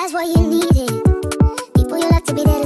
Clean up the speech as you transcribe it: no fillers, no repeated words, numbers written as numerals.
that's what you needed. People you love to be there